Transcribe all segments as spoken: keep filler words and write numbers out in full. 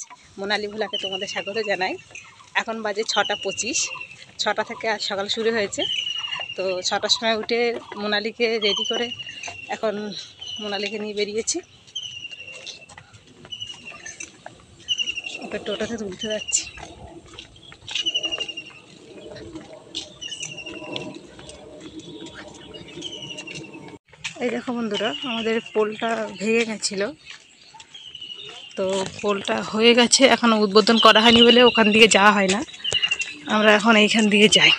মোনালি ভোলাকে তোমাদের স্বাগত জানাই। এখন বাজে ছটা পঁচিশ, ছটা থেকে আজ সকাল শুরু হয়েছে। তো ছটার সময় উঠে মোনালিকে রেডি করে এখন মোনালিকে নিয়ে বেরিয়েছি। ওকে টোটোতে তুলতে যাচ্ছি। এই দেখো বন্ধুরা, আমাদের পোলটা ভেঙে গেছিলো, তো পোলটা হয়ে গেছে, এখনও উদ্বোধন করা হয়নি বলে ওখান দিয়ে যাওয়া হয় না। আমরা এখন এইখান দিয়ে যাই।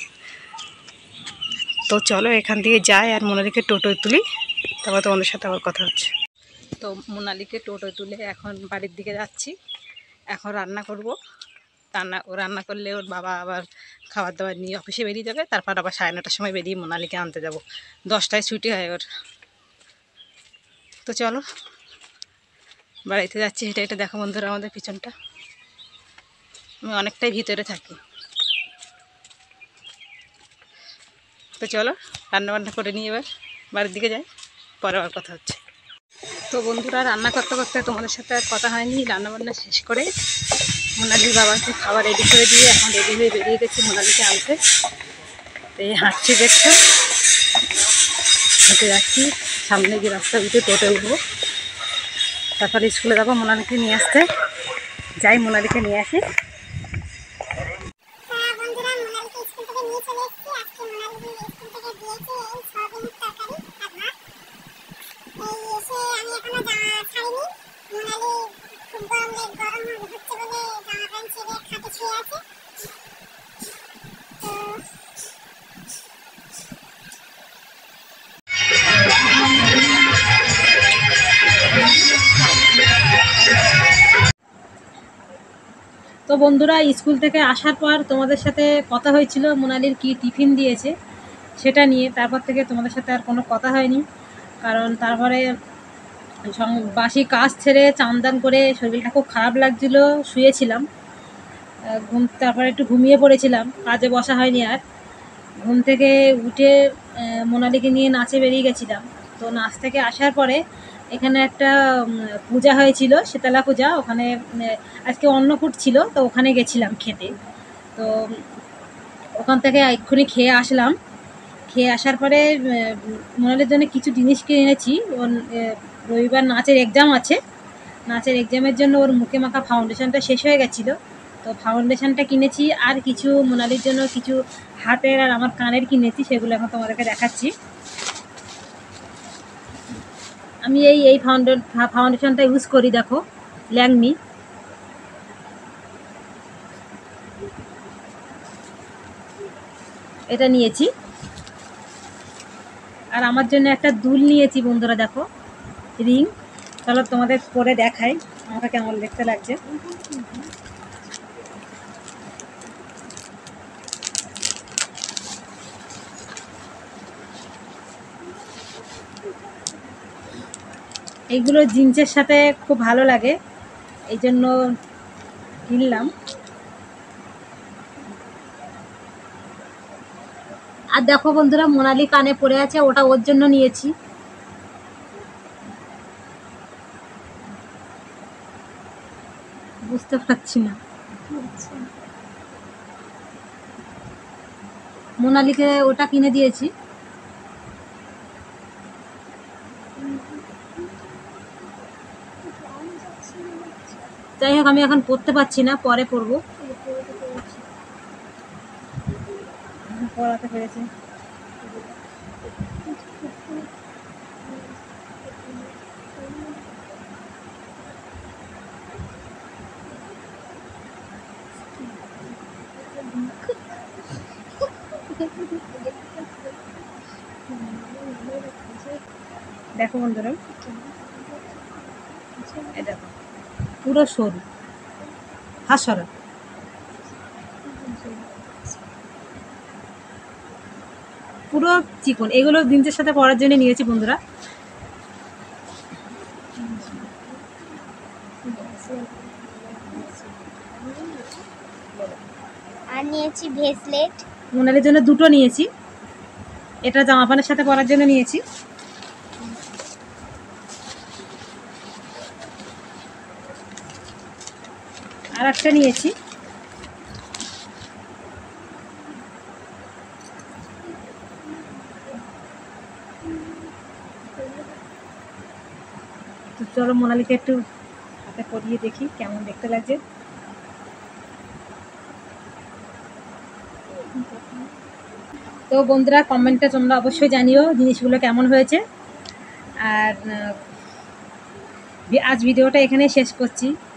তো চলো এখান দিয়ে যাই আর মোনালিকে টোটোয় তুলি, তারপর তোমাদের সাথে আবার কথা হচ্ছে। তো মোনালিকে টোটোয় তুলে এখন বাড়ির দিকে যাচ্ছি। এখন রান্না করব। রান্না ও রান্না করলে ওর বাবা আবার খাবার দাবার নিয়ে অফিসে বেরিয়ে যাবে। তারপর আবার সাড়ে নটার সময় বেরিয়ে মোনালিকে আনতে যাব। দশটায় ছুটি হয় ওর। তো চলো বাড়িতে যাচ্ছি। হেঁটে হেঁটে দেখো বন্ধুরা আমাদের পিছনটা। আমি অনেকটাই ভিতরে থাকি। তো চলো রান্না বান্না করে নিয়ে এবার বাড়ির দিকে যাই, পরে আবার কথা হচ্ছে। তো বন্ধুরা রান্না করতে করতে তোমাদের সাথে আর কথা হয়নি। রান্নাবান্না শেষ করে মোনালির বাবাকে খাবার রেডি করে দিয়ে এখন রেডি হয়ে বেরিয়ে গেছি মোনালিকে আনতে। তো এই হাঁটছি, দেখছো, হেঁটে যাচ্ছি। সামনে গিয়ে রাস্তা উঠে টোটো উঠবো, তারপরে স্কুলে যাবো মোনালিকে নিয়ে আসতে। যাই মোনালিকে নিয়ে আসি। তো বন্ধুরা স্কুল থেকে আসার পর তোমাদের সাথে কথা হয়েছিল মোনালির কি টিফিন দিয়েছে সেটা নিয়ে। তারপর থেকে তোমাদের সাথে আর কোনো কথা হয়নি, কারণ তারপরে বাসি কাজ ছেড়ে চান দান করে শরীরটা খুব খারাপ লাগছিল, শুয়েছিলাম। ঘুম তারপরে একটু ঘুমিয়ে পড়েছিলাম, কাজে বসা হয়নি আর। ঘুম থেকে উঠে মোনালিকে নিয়ে নাচে বেরিয়ে গেছিলাম। তো নাচ থেকে আসার পরে এখানে একটা পূজা হয়েছিল, শীতলা পূজা। ওখানে আজকে অন্নকূট ছিল, তো ওখানে গেছিলাম খেতে। তো ওখান থেকে এক্ষুনি খেয়ে আসলাম। খেয়ে আসার পরে মোনালির জন্য কিছু জিনিস কিনে এনেছি। ওর রবিবার নাচের এক্সাম আছে। নাচের এক্সামের জন্য ওর মুখে মাখা ফাউন্ডেশনটা শেষ হয়ে গেছিলো, তো ফাউন্ডেশনটা কিনেছি। আর কিছু মোনালির জন্য কিছু হাতের আর আমার কানের কিনেছি, সেগুলো এখন তোমাদেরকে দেখাচ্ছি। আমি এই এই ফাউন্ডে ফাউন্ডেশনটা ইউজ করি, দেখো, ল্যাকমি। এটা নিয়েছি। আর আমার জন্য একটা দুল নিয়েছি বন্ধুরা, দেখো, রিং। চলো তোমাদের পরে দেখাই আমাকে কেমন দেখতে লাগছে। এইগুলো জিন্সের সাথে খুব ভালো লাগে, এই জন্য কিনলাম। আর দেখো বন্ধুরা মোনালি কানে পড়ে আছে, ওটা ওর জন্য নিয়েছি। বুঝতে পারছি না, মোনালিকে ওটা কিনে দিয়েছি। যাই হোক, আমি এখন পড়তে পারছি না, পরে পড়বো। পড়াতে পেরেছি। দেখো বন্ধুরা, এই দেখো পুরো সরু, হাসরা, পুরো চিকন। এগুলো জিন্সের সাথে পরার জন্য নিয়েছি বন্ধুরা। আর নিয়েছি ভেসলেট। মোনালির জন্য দুটো নিয়েছি। এটা জামা প্যান্টের সাথে পরার জন্য নিয়েছি। আর একটা নিয়েছি। তো চলো মোনালিকে একটু হাতে পরিয়ে দেখি কেমন দেখতে লাগছে। তো বন্ধুরা কমেন্টে তোমরা অবশ্যই জানিও জিনিসগুলো কেমন হয়েছে। আর আজ ভিডিওটা এখানে শেষ করছি।